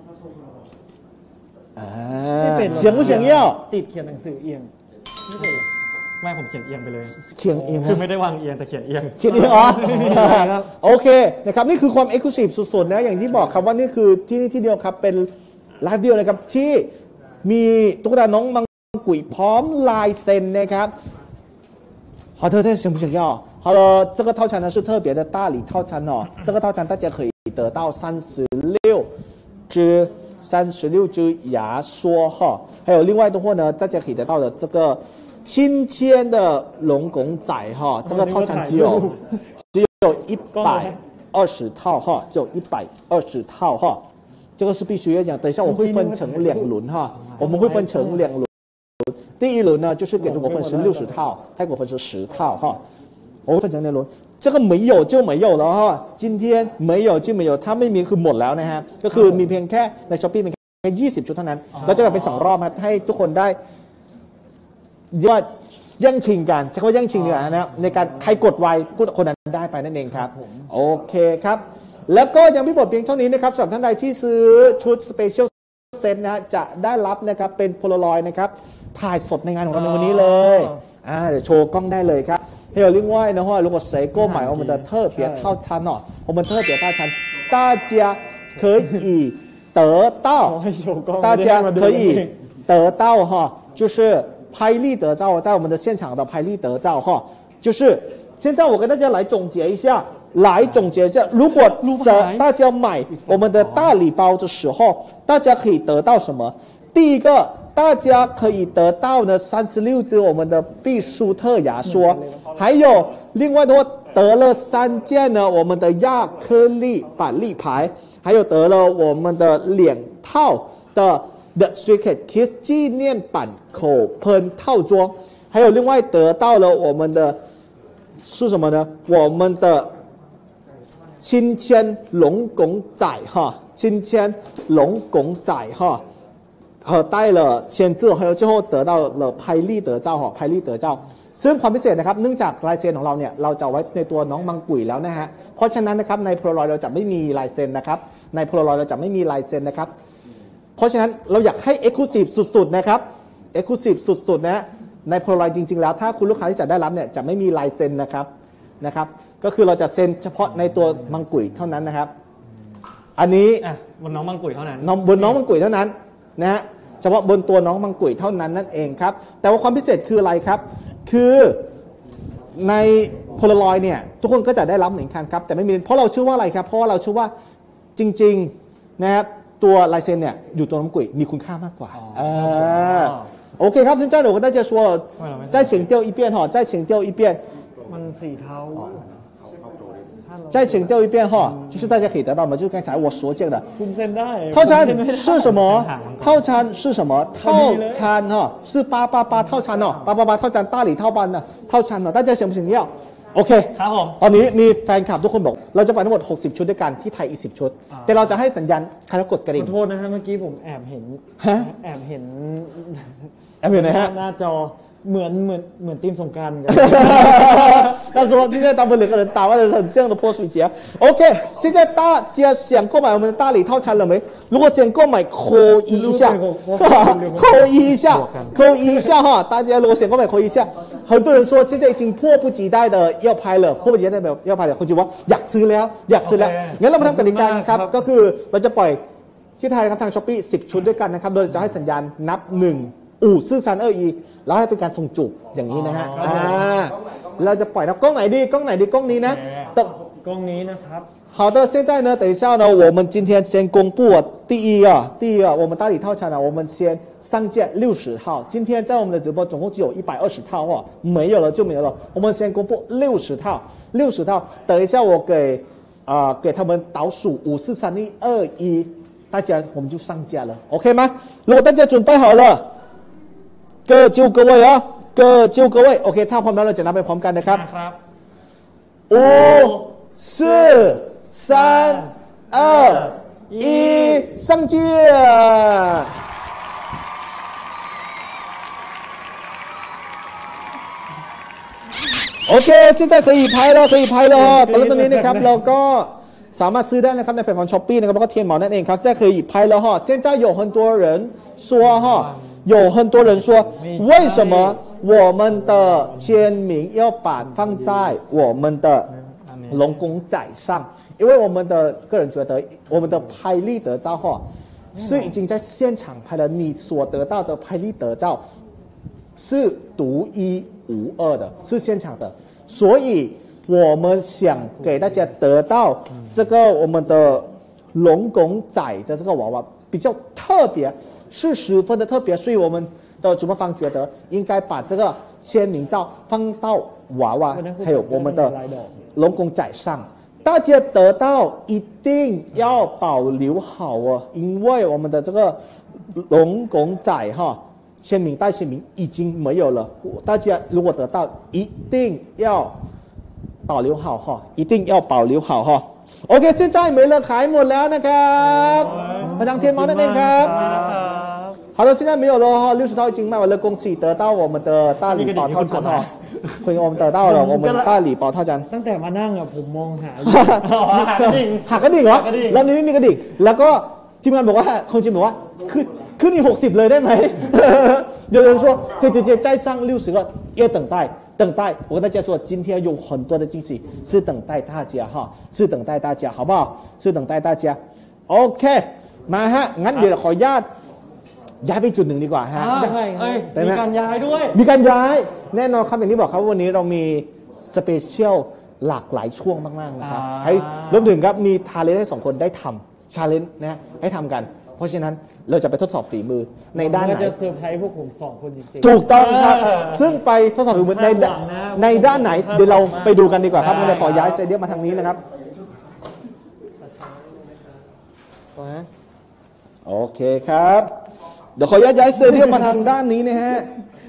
[SPEAKER 1] 想不想要
[SPEAKER 2] ติดเขียนหนังสือเอียง
[SPEAKER 3] ไม่ผมเขียนเอียงไปเลย
[SPEAKER 1] เขียนเอียง
[SPEAKER 3] คือไม่ได้วางเอียงแต่เขียนเอียง
[SPEAKER 1] อ๋อโอเคนะครับนี่คือความเอ็กซ์คลูซีฟสุดๆนะอย่างที่บอกครับว่านี่คือที่นี่ที่เดียวครับเป็นไลฟ์เดียวนะครับที่มีตุ๊กตาน้องมังกุ๋ยพร้อมลายเซ็นนะครับ好的想不想要好了这个套餐呢是特别的大礼套餐哦这个套餐大家可以得到36支牙刷哈还有另外的话呢大家可以得到的这个亲签的龙拱仔哈这个套餐只有120套哈只有120套哈这个是必须要讲等一下我会分成两轮哈我们会分成两轮第一轮呢就是给中国分是60套泰国分是10套哈我会分成两轮这个没有就没有了哈今天没有就没有ถ้าไม่มีคือหมดแล้วนะฮะก็คือมีเพียงแค่ใน Shopee เป็นแค่20ชุดเท่านั้นเราจะแบ่งเป็น2รอบครับให้ทุกคนได้ว่าแย่งชิงกันใช้คำว่าแย่งชิงดีกว่านะครับในการใครกดไวผู้คนนั้นได้ไปนั่นเองครับโอเคครับแล้วก็ยังไม่หมดเพียงเท่านี้นะครับสำหรับท่านใดที่ซื้อชุดสเปเชียลเซตนะจะได้รับนะครับเป็นโพลารอยด์นะครับถ่ายสดในงานของเราในวันนี้เลยเดี๋ยวโชว์กล้องได้เลยครับ还有另外的话如果谁购买我们的特别套餐哦我们特别套餐大家可以得到大家可以得到哈就是拍立得照在我们的现场的拍立得照哈就是现在我跟大家来总结一下如果大家买我们的大礼包的时候大家可以得到什么第一个大家可以得到呢36支我们的必舒特牙刷还有另外的话得了3件呢我们的亚克力板立牌还有得了我们的2套的 The Secret Kiss 纪念版口喷套装还有另外得到了我们的是什么呢我们的亲签龙拱仔哈亲签龙拱仔哈带了签字还有最后得到了拍立得照哈拍立得照ซึ่งความพิเศษนะครับเนื่องจากลายเซ็นของเราเนี่ยเราจะไว้ในตัวน้องมังกุ๋ยแล้วนะฮะเพราะฉะนั้นนะครับในโพลารอยด์เราจะไม่มีลายเซ็นนะครับในโพลารอยด์เราจะไม่มีลายเซ็นนะครับเพราะฉะนั้นเราอยากให้เอ็กซ์คลูซีฟสุดๆนะครับเอ็กซ์คลูซีฟสุดๆนะในโพลารอยด์จริงๆแล้วถ้าคุณลูกค้าที่จะได้รับเนี่ยจะไม่มีลายเซ็นนะครับก็คือเราจะเซ็นเฉพาะในตัวมังกุ๋ยเท่านั้นนะครับอันนี้
[SPEAKER 3] บนน้องมังกุ๋ยเท่านั้น
[SPEAKER 1] บนน้องมังกุ๋ยเท่านั้นนะฮะเฉพาะบนตัวน้องมังกุ๋ยเท่านั้นนั่นเองครับแต่ว่าความพิเศษคืออะไรครับคือในโพลารอยด์เนี่ยทุกคนก็จะได้รับเหมือนกันครับแต่ไม่มีเพราะเราเชื่อว่าอะไรครับเพราะว่าเราเชื่อว่าจริงๆนะครับตัวลายเซ็นเนี่ยอยู่ตัวน้องมังกุ๋ยมีคุณค่ามากกว่าโอเคครับ现在我跟大家说再请调一遍哈再请调一遍
[SPEAKER 2] มัน4เท่า
[SPEAKER 1] 再请调一遍哈就是大家可以得到吗就是刚才我所讲的套餐是什么套餐是什么套餐哈是888套餐哦888套餐大礼套班的套餐哦大家想不想要โอเค
[SPEAKER 3] ครับผม
[SPEAKER 1] ตอนนี้มีแฟนคลับทุกคนบอกเราจะไปทั้งหมด60ชุดด้วยกันที่ไทยอีก10ชุดแต่เราจะให้สัญญาณใครกดกระดิ่ง
[SPEAKER 2] ขอโทษนะฮะเมื่อกี้ผมแอบเห็น
[SPEAKER 1] ไหนฮะ
[SPEAKER 2] หน้าจอเหมือนทีมสงกรานต์กัน
[SPEAKER 1] 他说今天他们2个人打扮得很像的泼水节 OK 现在大家想购买我们的大礼套餐了没如果想购买扣一下扣一下哈大家如果想购买扣一下很多人说现在已经迫不及待的要拍了迫不及待的要拍了คนจะว่าอยากซื้อแล้วงั้นเรามาทำกติกาครับก็คือเราจะปล่อยที่ไทยครับทาง Shopee 10ชุดด้วยกันนะครับโดยจะให้สัญญาณนับ1 5 4 3 2 1แล้วให้เป็นการส่งจูบอย่างนี้นะฮะเราจะปล่อยนะกล้องไหนดีกล้องนี้นะ
[SPEAKER 2] กล้องนี้นะครับ
[SPEAKER 1] 好的，现在呢，等一下呢，我们今天先公布第一个，我们大礼套餐呢，我们先上架60套。今天在我们的直播总共只有120套哦，没有了就没有了。我们先公布60套，60套。等一下我给他们倒数5 4 3 2 1，大家我们就上架了 ，OK 吗？如果大家准备好了，各就各位啊，各就各位 ，OK， ถ้าพร้อมแล้วเราจะนับไปพร้อมกันนะครับ5 4 3 2 1上架OK 现在可以拍了ตอนนี้นะครับเราก็สามารถซื้อได้นะครับในแพลตฟอร์ม Shopee นะครับแล้วก็เทียนเหมานั่นเองครับ现在可以拍了哈现在有很多人说哈有很多人说为什么我们的签名要把放在我们的龙宫仔上因为我们的个人觉得我们的拍立得照是已经在现场拍了你所得到的拍立得照是独一无二的是现场的所以我们想给大家得到这个我们的龙宫仔的这个娃娃比较特别是十分的特别所以我们的主办方觉得应该把这个签名照放到娃娃还有我们的龙宫仔上大家得到一定要保留好因为我们的这个龙宫仔签名带签名已经没有了大家如果得到一定要保留好一定要保留好OK 现在没了ขายหมดแล้วนะครับพลังเทียนเมานั่นเองครับ好了现在没有了60套已经卖完了恭喜得到我们的大礼包套餐คุณ我们得到了我们大礼包套餐
[SPEAKER 2] ตั้งแต่มานั่งผมมองหา
[SPEAKER 1] หากระดิ่งเหรอแล้วนี้ไม่มีกระดิ่งแล้วก็ทีมงานบอกว่าคนจีนบอกว่าขึ้นอีก60เลยได้ไหม有人说可以直接再上60个要等待我跟大家说今天有很多的惊喜是等待大家是等待大家好不好是等待大家 OK มาฮะงั้นเดี๋ยวขออนุญาตย้ายไปจุดหนึ่งดีกว่าฮะ
[SPEAKER 3] มีการย้ายด้วย
[SPEAKER 1] มีการย้ายแน่นอนครับอย่างที่บอกครับวันนี้เรามีสเปเชียลหลากหลายช่วงมากๆนะครับให้รวมถึงครับมีทาเลนต์ให้2คนได้ทำชาเลนจ์นะให้ทำกันเพราะฉะนั้นเราจะไปทดสอบฝีมือในด้านไหน
[SPEAKER 2] จะเซอร์ไพรส์พวกผม2คนจริง
[SPEAKER 1] ๆถูกต้องครับซึ่งไปทดสอบฝีมือในด้านไหนเดี๋ยวเราไปดูกันดีกว่าครับงั้นเราขอย้ายเซเดียมมาทางนี้นะครับโอเคครับเดี๋ยวขอย้ายเซเดียมมาทางด้านนี้นะฮะ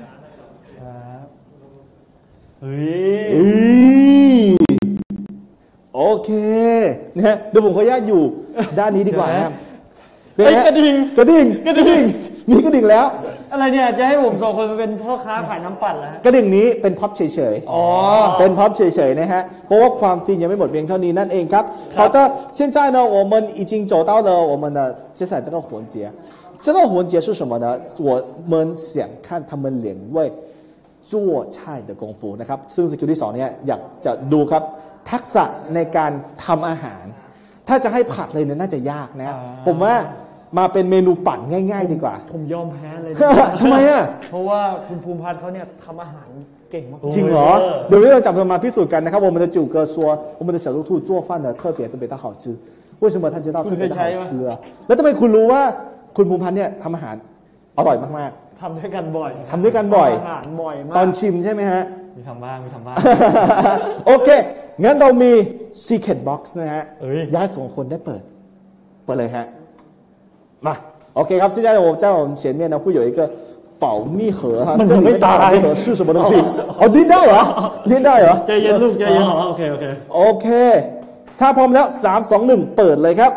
[SPEAKER 1] โอเคนะฮะเดี๋ยวผมขออยู่ด้านนี้ดีกว่านะครับ
[SPEAKER 2] กระดิ่ง
[SPEAKER 1] มีกระดิ่งแล้ว
[SPEAKER 2] อะไรเนี่ยจะให้ผม2คนมาเป็นพ่อค้าขายน้ำปั่นแล้ว
[SPEAKER 1] กระดิ่งนี้เป็นพ็อปเฉยๆเป็นพ็อปเฉยๆนะฮะเพราะว่าความจริงยังไม่หมดเพียงเท่านี้นั่นเองครับ好的现在呢我们已经走到了我们的接下来这个环节这个环节是什么呢我们想看他们2位做菜的功夫นะครับซึ่งสกิลที่2เนี่ยอยากจะดูครับทักษะในการทำอาหารถ้าจะให้ผัดเลยเนี่ยน่าจะยากนะผมว่ามาเป็นเมนูปั่นง่ายๆดีกว่า
[SPEAKER 2] ผมยอมแพ้เลย
[SPEAKER 1] ทำไม
[SPEAKER 2] เพราะว่าคุณภูมิพัฒน์เขาเนี่ยทำอาหารเก่งมาก
[SPEAKER 1] จริงเหรอเดี๋ยวนี้เราจับมาพิสูจน์กันนะครับ我们的九哥说我们的小兔兔做饭的特别的好吃为什么他知道特别的好吃แล้วทำไมคุณรู้ว่าคุณภูมิพัฒน์เนี่ยทำอาหารอร่อยมาก
[SPEAKER 2] ๆทำด้วยกันบ่อย
[SPEAKER 1] อาหารบ่อยมากตอนชิมใช่ไหมฮะ
[SPEAKER 3] มีทำบ้าง
[SPEAKER 1] โอเคงั้นเรามี Secret Box นะฮะย้าย2คนได้เปิดเลยฮะมาโอเคครับ现在我在我们前面呢会有一个保密盒哈
[SPEAKER 2] 这里面的保密盒
[SPEAKER 1] 是什么东西听到เหรอ
[SPEAKER 2] ใจเย็นลูกใจเย็น
[SPEAKER 1] โอเคถ้าพร้อมแล้ว3 2 1เปิดเลยครับ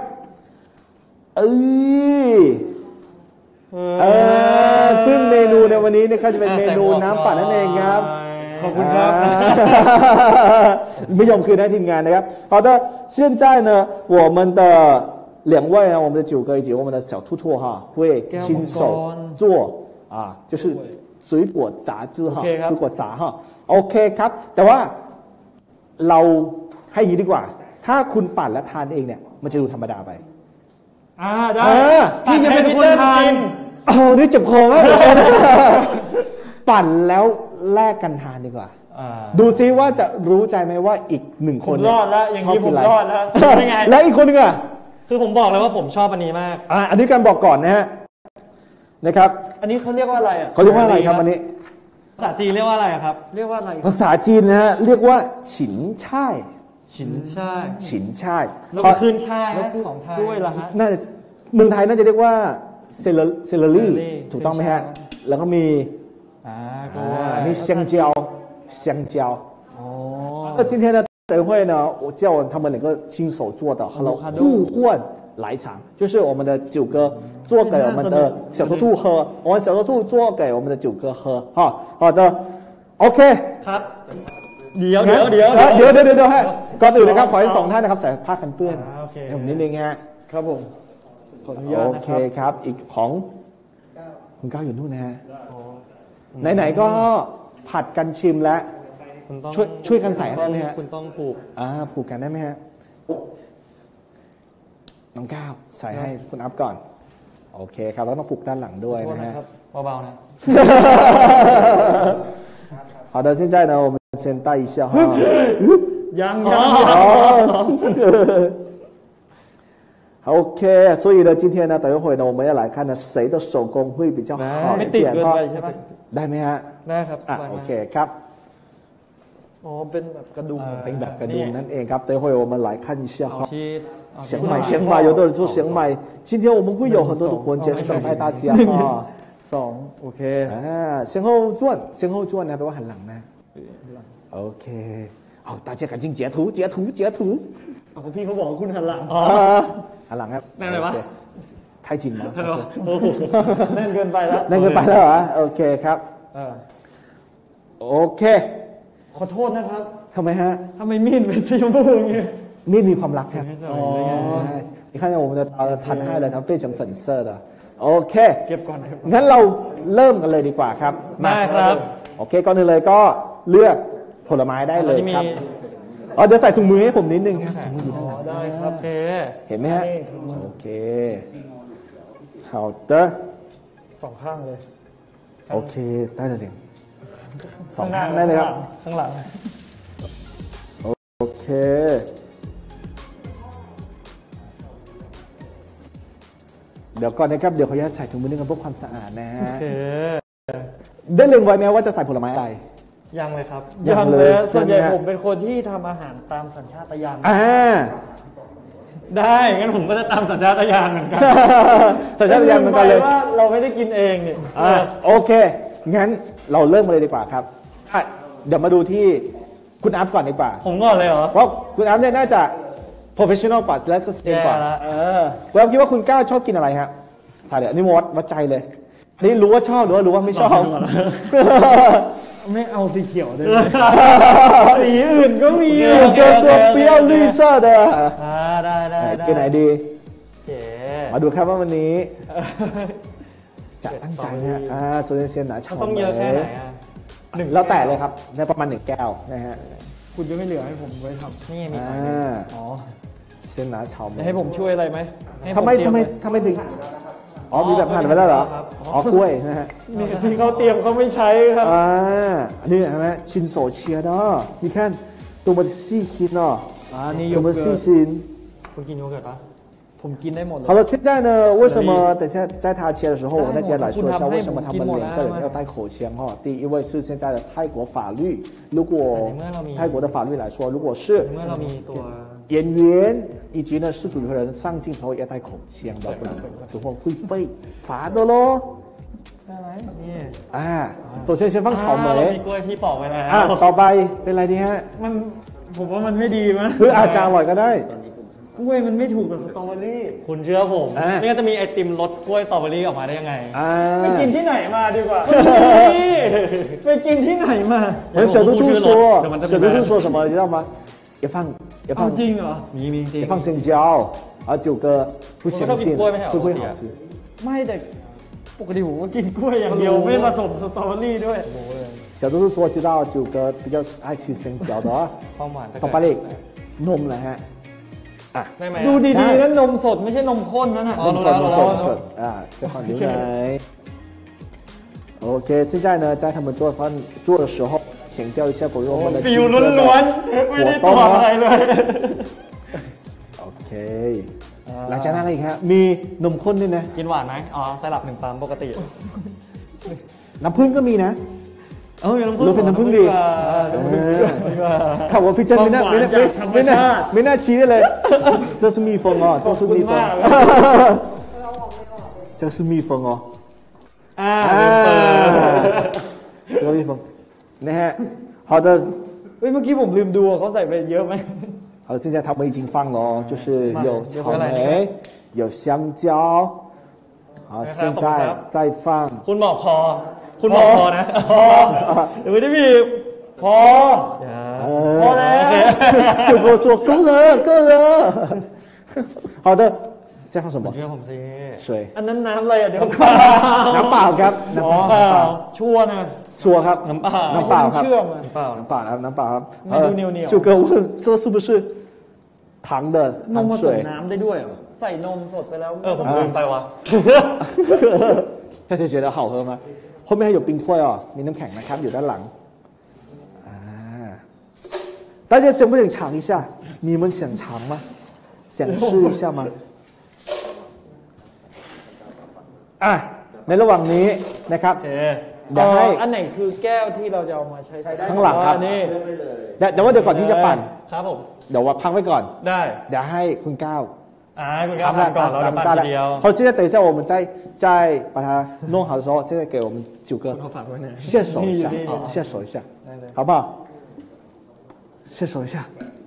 [SPEAKER 1] ซึ่งเมนูในวันนี้เนี่ยก็จะเป็นเมนูน้ำปั่นนั่นเองครับ
[SPEAKER 2] ขอบคุณครับ
[SPEAKER 1] ไม่ยอมคืนให้ทีมงานนะครับ好的现在呢我们的2位呢我们的九哥以及我们的小兔兔会亲手做就是水果杂志水果杂โอเคครับแต่ว่าเราให้อย่างนี้ดีกว่าถ้าคุณปั่นและทานเองเนี่ยมันจะดูธรรมดาไป
[SPEAKER 2] ได้พี่จะเป็นคนทาน
[SPEAKER 1] นี่เจ็บคอมากปั่นแล้วแลกกันทานดีกว่าดูซิว่าจะรู้ใจไหมว่าอีกหนึ่งคน
[SPEAKER 2] รอดแล้วอย่างนี้ผมรอดแล้วยังไง
[SPEAKER 1] แล้วอีกคนนึงอ่ะ
[SPEAKER 3] คือผมบอกเลยว่าผมชอบอันนี้มาก
[SPEAKER 1] อันนี้การบอกก่อนนะฮะนะครับ
[SPEAKER 2] อันนี้เขาเรียกว่าอะไรอ่ะ
[SPEAKER 1] เขาเรียกว่าอะไรครับอันนี้
[SPEAKER 3] ภาษาจีนเรียกว่าอะไรครับ
[SPEAKER 2] เรียกว่าอะไร
[SPEAKER 1] ภาษาจีนนะฮะเรียกว่าฉินช่าย
[SPEAKER 3] ฉินช่าย
[SPEAKER 1] ฉินช่าย
[SPEAKER 3] แล้วก็คืนช่ายของไทย
[SPEAKER 2] ด้วยล่ะฮะ
[SPEAKER 1] น่าจะเมืองไทยน่าจะเรียกว่าเซเลอรี่ถูกต้องไหมฮะแล้วก็มีนี่香蕉香蕉那今天呢等会呢我叫他们两个亲手做的互换来肠就是我们的九哥做给我们的小兔兔喝我们小兔兔做给我们的九哥喝好的 OK
[SPEAKER 3] ครับเดี๋ยวฮะ
[SPEAKER 1] ก่อนอื่นนะครับขอให้สองท่านนะครับใส่ผ้ากันเปื้อนให้ผมนิดนึงฮะ
[SPEAKER 2] ครับผมขออนุญาตนะครับ
[SPEAKER 1] โอเคครับอีกของคุณก้าวอยู่นู่นนะฮะไหนๆก็ผัดกันชิมแล้วช่วยกันใส่ได้ไหมฮะ
[SPEAKER 3] คุณต้องผูก
[SPEAKER 1] ผูกกันได้ไหมฮะน้องก้าวใส่ให้คุณอัพก่อนโอเคครับแล้วต้องผูกด้านหลังด้วยนะฮะ
[SPEAKER 3] เบาๆนะ
[SPEAKER 1] 好的，现在呢，我们先带一下哈。
[SPEAKER 2] ยัง
[SPEAKER 1] OK， 所以呢，今天呢，等一会呢，我们要来看呢，谁的手工会比较好一点哈？ได้ไหมฮะ
[SPEAKER 3] ได้ครับ
[SPEAKER 1] โอเคครับ
[SPEAKER 2] เป็นแบบกระดุม
[SPEAKER 1] เป็นแบบกระดุมนั่นเองครับ等一会我们来看一下哈。想买，有的人说想买，今天我们会有很多的环节是等待大家哈。
[SPEAKER 2] โอเค
[SPEAKER 1] 先后转นะแปลว่าหันหลังนะโอเคเอา大家赶紧截图
[SPEAKER 2] พี่เขาบอกคุณหันหลัง
[SPEAKER 1] หันหลังครับ
[SPEAKER 3] แน่เลยวะ
[SPEAKER 1] 太近吗
[SPEAKER 2] แน่นเกินไปแล้ว
[SPEAKER 1] เหรอโอเคครับโอเค
[SPEAKER 2] ขอโทษนะครับ
[SPEAKER 1] ทำไมฮะ
[SPEAKER 2] ทำไมมีดเป็นสีชมพูอย่างงี้
[SPEAKER 1] มีดมีความรักครับ你看我们的弹爱了它变成粉色的โอเค
[SPEAKER 2] เก็บก่อน
[SPEAKER 1] งั้นเราเริ่มกันเลยดีกว่าครับ
[SPEAKER 3] ได้ครับ
[SPEAKER 1] โอเคก่อนอื่นเลยก็เลือกผลไม้ได้เลยครับเดี๋ยวใส่ถุงมือให้ผมนิดนึงครับถุงมืออยู่ด้านหลัง
[SPEAKER 2] ได้ครับโอเค
[SPEAKER 1] เห็นไหมฮะโอเค好的
[SPEAKER 2] สองข้างเลย
[SPEAKER 1] โอเคได้เลยสองข้างได้เลยครับ
[SPEAKER 2] ข้างหลัง
[SPEAKER 1] โอเคเดี๋ยวก่อนนะครับเดี๋ยวขออนุญาตใส่ถุงมือนึงกันเพื่อความสะอาดนะฮะได้เล็งไว้ไหมว่าจะใส่ผลไม้อะไร
[SPEAKER 3] ยังเลยครับ
[SPEAKER 2] ยังเลยส่วนใหญ่ผมเป็นคนที่ทำอาหารตามสัญชาตญาณ
[SPEAKER 3] ได้งั้นผมก็จะตามสัญชาตญาณเหมือนกัน
[SPEAKER 1] สัญชาตญาณเหมือนกันเลย
[SPEAKER 2] ว่าเราไม่ได้กินเองเนี่ย
[SPEAKER 1] โอเคงั้นเราเริ่มมาเลยดีกว่าครับเดี๋ยวมาดูที่คุณอัพก่อนดีกว่า
[SPEAKER 3] ผมก่อนเลยเหรอ
[SPEAKER 1] เพราะคุณอัพเนี่ยน่าจะprofessional กว่าแล้วก็เก่งกว่าคุณอัพคิดว่าคุณก้าวชอบกินอะไรฮะสายเดี๋ยวนี่วัดใจเลยนี่รู้ว่าชอบหรือว่ารู้ว่าไม่ชอบ
[SPEAKER 2] ไม่เอาสีเขียวเลยสีอื่นก็มี
[SPEAKER 1] เกลือเปรี้ยว绿色的
[SPEAKER 3] ได้
[SPEAKER 1] กินไหนดีมาดูครับว่าวันนี้จะตั้งใจนะโซเซียนหนาชอบ
[SPEAKER 3] ต้องเยอะแค่ไหน
[SPEAKER 1] แล้วแต่เลยครับในประมาณ1 แก้วนะฮะ
[SPEAKER 2] คุณจะไม่เหลือให้ผมไว้ทำ
[SPEAKER 3] นี่มี
[SPEAKER 1] เส้นหนาชาว
[SPEAKER 2] ให้ผมช่วยอะไรไหม
[SPEAKER 1] ทำไมถึงมีแบบผ่านไปแล้วเหรอกล้วยนะฮะ
[SPEAKER 2] นี่ที่เขาเตรียมเขาไม่ใช้ครับ
[SPEAKER 1] นี่เห็นไหมชิ้นโซเชียเนาะ你看多么细心哦
[SPEAKER 2] นี่
[SPEAKER 1] 多么细心
[SPEAKER 3] คุณกินโยเกิร์ตปะ
[SPEAKER 2] ผมกินได้หมดเลย
[SPEAKER 1] 好了现在呢为什么等下在他切的时候我再接来说一下为什么他们2个人要带口腔第一位是现在的泰国法律如果泰国的法律来说如果是演员以及呢是主持人上镜时候要带口腔的不然的话会被罚的咯
[SPEAKER 3] ได้ไหมนี่
[SPEAKER 1] 首先先放草莓
[SPEAKER 3] มีกล้วยที่ปอกไว้แล้ว
[SPEAKER 1] ต่อไปเป็นอะไรดีฮะ
[SPEAKER 2] ผมว่ามันไม่ดีมั้ย
[SPEAKER 1] คืออาจจะอร่อยก็ได้
[SPEAKER 2] กล้วยมันไม่ถูกกับสตรอเบอรี่
[SPEAKER 3] คุณเชื่อผมนี่ก็จะมีไอติมรสกล้วยสตรอเบอรี่ออกมาได้ยังไง
[SPEAKER 2] ไปกินที่ไหนมาดีกว่าไปกินที่ไหนมา
[SPEAKER 1] 小兔兔说什么你知道吗要放
[SPEAKER 2] จริงเหรอ
[SPEAKER 3] มีจริง
[SPEAKER 1] 放香蕉九哥不相信会不会好吃
[SPEAKER 2] ไม่แต่ปกติผมก็กินกล้วยอย่างเดียวไม่ผสมสตรอเบอรี่ด้วย
[SPEAKER 1] 小兔兔说知道九哥比较爱吃香蕉的
[SPEAKER 3] ความหวาน
[SPEAKER 1] ต่อไปเลยนมนะฮะ
[SPEAKER 2] ดูดีๆนะนมสดไม่ใช่นมข้นนั่นน่ะ
[SPEAKER 1] นมสดจะขอนิ้วไหน OK， 现在呢，在他们做饭做的时候，强调一下关于我们的
[SPEAKER 3] ฟิวล้วนๆไม่ได้ตัวอะไรเลย
[SPEAKER 1] โอเคหลังจากนั้นอะไรอีกฮะมีนมข้นด้วยนะ
[SPEAKER 3] กินหวานไหมอ๋อไซรัป1 ปั๊มปกติ
[SPEAKER 1] น้ำผึ้งก็มีนะ
[SPEAKER 3] มีน้ำผึ้ง
[SPEAKER 1] รู้เป็นน้ำผึ้งดีข่าวว่าพี่เจนไม่น่าชี้ได้เลย这是蜜蜂哦这是蜜蜂这是蜜蜂哦这个蜜蜂นะฮะ好的
[SPEAKER 2] เมื่อกี้ผมลืมดูเขาใส่ไปเยอะไหม
[SPEAKER 1] 好现在他们已经放了哦就是有草莓有香蕉好现在再放
[SPEAKER 3] คุณบอกพอนะเดี๋ยวไม่ได้บีบ
[SPEAKER 2] พอแล้ว
[SPEAKER 1] 就跟我说够了够了好的再放什么
[SPEAKER 3] เชื่อผมสิ
[SPEAKER 1] 水
[SPEAKER 2] อันนั้นน้ำอะไรอ่ะเดี๋ยว
[SPEAKER 1] น้ำเปล่าครับน้ำเปล่า
[SPEAKER 2] ชัวร์นะ
[SPEAKER 1] ชัวร์ครับน้ำเปล่าครับ
[SPEAKER 2] เชื่อม
[SPEAKER 1] น้ำเปล่าครับน้ำเปล่าครับ
[SPEAKER 2] ไม่ดูเหนียว
[SPEAKER 1] 就跟我问这是不是糖的
[SPEAKER 2] นมผ
[SPEAKER 1] 糖
[SPEAKER 2] สม
[SPEAKER 1] 水
[SPEAKER 2] น้ำได้ด้วยใส่นมสดไปแล้ว
[SPEAKER 3] ผมลืมไปวะ
[SPEAKER 1] 大家觉得好喝吗后面还有冰块哦มีน้ำแข็งนะครับอยู่ด้านหลัง大家想不想尝一下你们想尝吗想试一下吗ในระหว่างนี้นะครับเดี๋ยวให้
[SPEAKER 2] อันไหนคือแก้วที่เราจะเอามาใช้
[SPEAKER 1] ข้างหลังครับ
[SPEAKER 2] นี่
[SPEAKER 1] เดี๋ยวว่าเดี๋ยวก่อนที่จะปั่น
[SPEAKER 3] ครับผม
[SPEAKER 1] เดี๋ยวว่าพักไว้ก่อน
[SPEAKER 3] ได้
[SPEAKER 1] เดี๋ยวให้คุณก้าว
[SPEAKER 3] คุณก้าวปั่นก่อนเราจะปั่นทีเดียว
[SPEAKER 1] 好现在等一下我们再把它弄好的时候现在给我们九哥现手一下现手一下好不好现手一下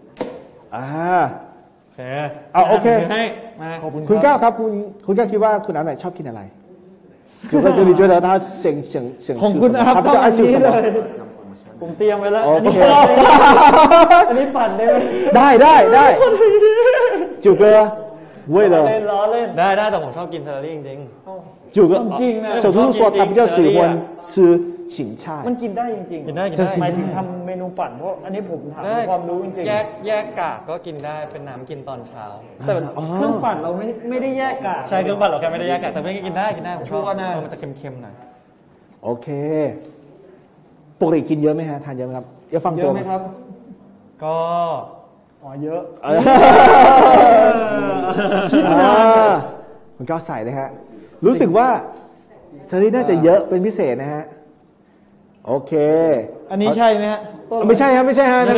[SPEAKER 1] โอเคคุณก้าวครับคุณก้าวคิดว่าคุณอาไหนชอบกินอะไร九哥这里觉得他想
[SPEAKER 2] ของคุณอา
[SPEAKER 1] 他比较爱吃什么
[SPEAKER 2] ผมเตรียมไว้แล้วอันนี้ปั่น
[SPEAKER 1] ได้九哥为了
[SPEAKER 2] ล้อเล่น
[SPEAKER 3] ได้แต่ผมชอบกินซาลารี่จริง
[SPEAKER 1] 九哥小兔兔说他比较喜欢吃芹菜
[SPEAKER 2] มันกินได้จริงๆ
[SPEAKER 3] กินได้
[SPEAKER 2] หมายถึงทำเมนูปั่นเพราะอันนี้ผมถามความรู้จริง
[SPEAKER 3] ๆแยกกากก็กินได้เป็นน้ำกินตอนเช้า
[SPEAKER 2] แต่เครื่องปั่นเราไม่ได้แยกกาก
[SPEAKER 3] ใช่เครื่องปั่นเราแค่ไม่ได้แยกกากแต่ไม่กินได้ผมชอบมันจะเค็มๆหน่อย
[SPEAKER 1] โอเคปกติกินเยอะไหมฮะทานเยอะไหมครับเยอะฟังตัว
[SPEAKER 2] ไหมครับ
[SPEAKER 3] ก็
[SPEAKER 2] เยอะ
[SPEAKER 1] คุณก้าวใส่เลยฮะรู้สึกว่าซาลีน่าจะเยอะเป็นพิเศษนะฮะโอเค
[SPEAKER 2] อันนี้ใช่ไหมฮะ
[SPEAKER 1] ไม่ใช่ฮะ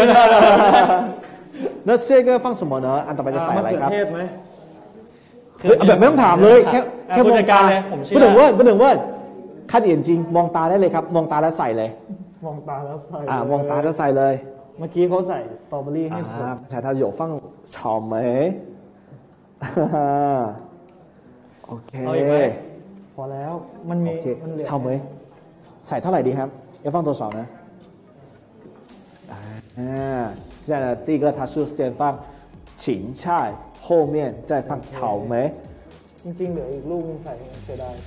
[SPEAKER 1] 那这个放什么呢อันต่อไปจะใส่อะไรครับแบบไม่ต้องถามเลยแค่มองตาไม่ถึงว่าคัด眼睛มองตาได้เลยครับมองตาแล้วใส่เลย
[SPEAKER 2] มองตาแล้วใส่
[SPEAKER 1] มองตาแล้วใส่เลย
[SPEAKER 2] เมื่อกี้เขาใส่สตรอเบอรี่ให้ผม
[SPEAKER 1] ใช่他有放草莓โอเค
[SPEAKER 2] พอแล้วมันมี
[SPEAKER 1] 草莓ใส่เท่าไหร่ดีครับ要放多少呢现在呢第一个他是先放芹菜后面再放草莓
[SPEAKER 2] จริงๆเหลืออีกลูกนึงใส่เสียดาย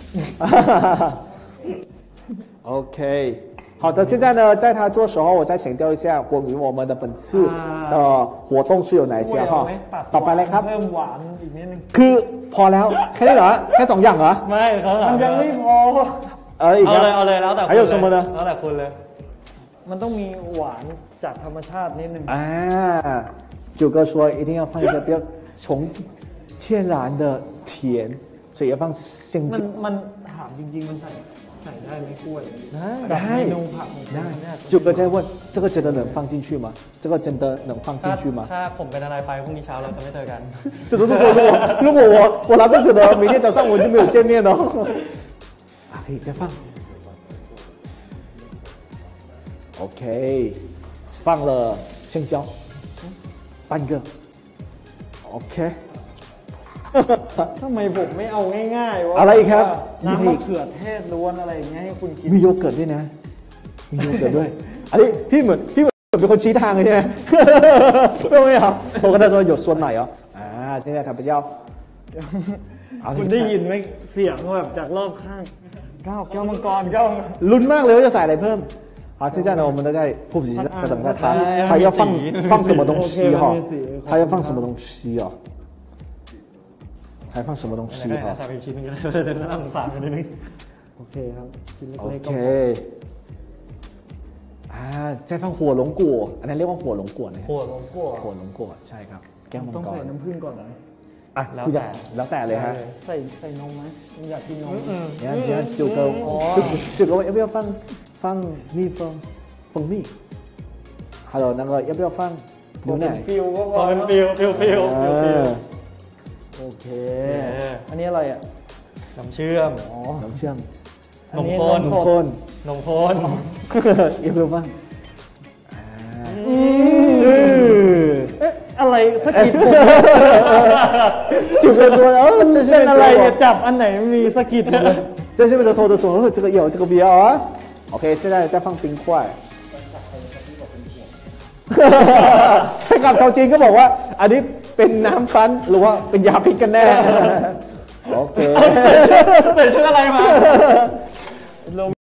[SPEAKER 1] OK好的，现在呢，在他做的时候，我再强调一下关于我们的本次的活动是有哪些哈。ต่อไปเลยครับ
[SPEAKER 2] เพิ่มหวานอีกนิดนึง
[SPEAKER 1] คือพอแล้วแค่นี้เหรอแค่2อย่างเหรอ
[SPEAKER 3] ไม่
[SPEAKER 2] มันยังไม่พอ
[SPEAKER 3] เอาเลยแล้วแต่
[SPEAKER 1] 还有什么呢
[SPEAKER 3] แล้วแต่คุณเลย
[SPEAKER 2] มันต้องมีหวานจากธรรมชาตินิดนึง
[SPEAKER 1] 九哥说一定要放一些比较从天然的甜所以要放香精
[SPEAKER 2] มันถามจริงๆมันใส่ได้ไหมกล้วย
[SPEAKER 1] ได้九哥在问这个真的能放进去吗这个真的能放进去吗
[SPEAKER 3] ถ้าผมเป็นอะไรไปพรุ่งนี้เช้าเราจะไม่เจอกัน
[SPEAKER 1] 是的是说如果我拿这个的明天早上我就没有见面了可以再放OK 放了香蕉半个 OK
[SPEAKER 2] ทำไมผมไม่เอาง่ายๆวะ
[SPEAKER 1] อะไรอีกครับ
[SPEAKER 2] น้ำมะเขือเทศล้วนอะไรอย่างเงี้ยให้คุณกิน
[SPEAKER 1] มีโยเกิร์ตด้วยนะมีโยเกิร์ตด้วยอันนี้พี่เหมือนเป็นคนชี้ทางเลยใช่ไหมไม่เอาผมก็ได้说有酸奶哦现在他比较
[SPEAKER 2] คุณได้ยินไหมเสียงแบบจากรอบข้างแก้วมังกร
[SPEAKER 1] ลุ้นมากเลยว่าจะใส่อะไรเพิ่ม好，现在呢，我们都在复习，等下他要放什么东西哈？他要放什么东西哦？还放什么东西哈？
[SPEAKER 3] ใส่ไปชิ้นนึงก็ได้จะน่าสงสารไปนิดนึง
[SPEAKER 2] โอเคครับชิ้น
[SPEAKER 1] โอ
[SPEAKER 2] เล็กๆ
[SPEAKER 1] เค
[SPEAKER 2] ก็
[SPEAKER 1] 再放火龙果อันนั้นเรียกว่าหัวหลงกัวนะ
[SPEAKER 3] หัวลงกัว
[SPEAKER 1] หัวหลงกัวใช่ครับแก้วมัง
[SPEAKER 2] ต้อง
[SPEAKER 1] ก
[SPEAKER 2] ใส่
[SPEAKER 1] ร
[SPEAKER 2] น้ำผึ้งก่อนไหม
[SPEAKER 1] อ่ะ
[SPEAKER 3] แล้ว
[SPEAKER 1] คุณอยาก
[SPEAKER 3] แต่
[SPEAKER 1] แล้วแต่เลยฮะ
[SPEAKER 2] ใส่นมไหมคุณอยากกินนม
[SPEAKER 1] 你看九个要不要放蜜蜂蜜还有那个要不要放牛奶
[SPEAKER 2] ฟิลก็พ
[SPEAKER 3] พ
[SPEAKER 2] อ
[SPEAKER 3] อเป็นฟิล
[SPEAKER 2] โอเคอันนี้อะไรอ่ะ
[SPEAKER 3] น้ำเชื่อม
[SPEAKER 1] น้ำเชื่อม
[SPEAKER 3] นมข้น
[SPEAKER 1] นมข้น
[SPEAKER 3] นมข้น
[SPEAKER 1] 要不要放
[SPEAKER 2] อะไรสกิดผม
[SPEAKER 1] 九个说哦
[SPEAKER 2] เป็นอะไรเนี่ยจับอันไหนมีสกิดหมดเลย
[SPEAKER 1] 这是不是偷偷说这个有这个不要啊 OK 现在再放冰块ถ้ากับชาวจีนก็บอกว่าอันนี้เป็นน้ำฟันหรือว่าเป็นยาพิษกันแน่โอเค
[SPEAKER 3] ใส่ชุดอะไรมา